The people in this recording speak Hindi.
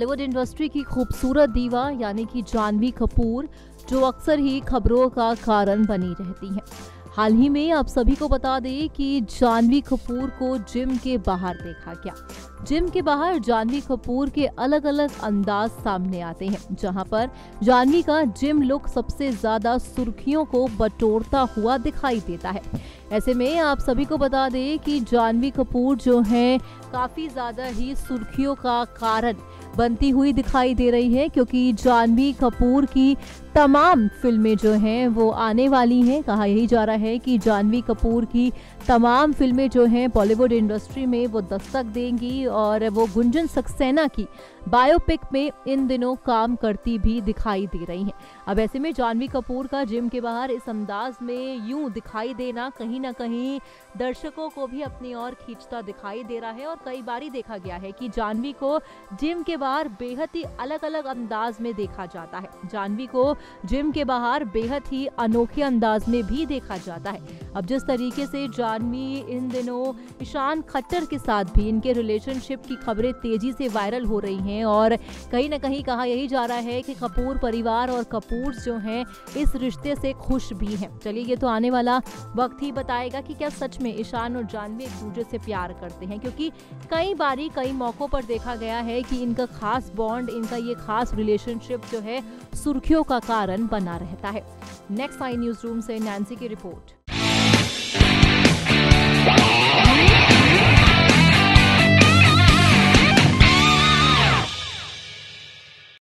बॉलीवुड इंडस्ट्री की खूबसूरत दीवा यानी कि जानवी कपूर, जो अक्सर ही खबरों का कारण बनी रहती हैं। हाल ही में आप सभी को बता दें कि जानवी कपूर को जिम के बाहर देखा गया। जिम के बाहर जानवी कपूर के अलग अलग अंदाज सामने आते हैं, जहां पर जानवी का जिम लुक सबसे ज्यादा सुर्खियों को बटोरता हुआ दिखाई देता है। ऐसे में आप सभी को बता दें कि जानवी कपूर जो है काफी ज्यादा ही सुर्खियों का कारण बनती हुई दिखाई दे रही है, क्योंकि जानवी कपूर की तमाम फिल्में जो हैं वो आने वाली हैं। कहा यही जा रहा है कि जानवी कपूर की तमाम फिल्में जो हैं बॉलीवुड इंडस्ट्री में वो दस्तक देंगी और वो गुंजन सक्सेना की बायोपिक में इन दिनों काम करती भी दिखाई दे रही हैं। अब ऐसे में जानवी कपूर का जिम के बाहर इस अंदाज में यूं दिखाई देना कहीं ना कहीं दर्शकों को भी अपनी ओर खींचता दिखाई दे रहा है। और कई बार देखा गया है कि जानवी को जिम के बाहर बेहद ही अलग अलग अंदाज में देखा जाता है। जानवी को जिम के बाहर बेहद ही अनोखे अंदाज में भी देखा जाता है। अब जिस तरीके से जानवी इन दिनों ईशान खट्टर के साथ भी इनके रिलेशनशिप की खबरें तेजी से वायरल हो रही हैं और कहीं ना कहीं कहा यही जा रहा है कि कपूर परिवार और कपूर जो हैं इस रिश्ते से खुश भी हैं। चलिए ये तो आने वाला वक्त ही बताएगा कि क्या सच में ईशान और जानवी एक दूसरे से प्यार करते हैं, क्योंकि कई बारी कई मौकों पर देखा गया है कि इनका खास बॉन्ड, इनका ये खास रिलेशनशिप जो है सुर्खियों का कारण बना रहता है। नेक्स्ट आई न्यूज रूम से नैन्सी की रिपोर्ट।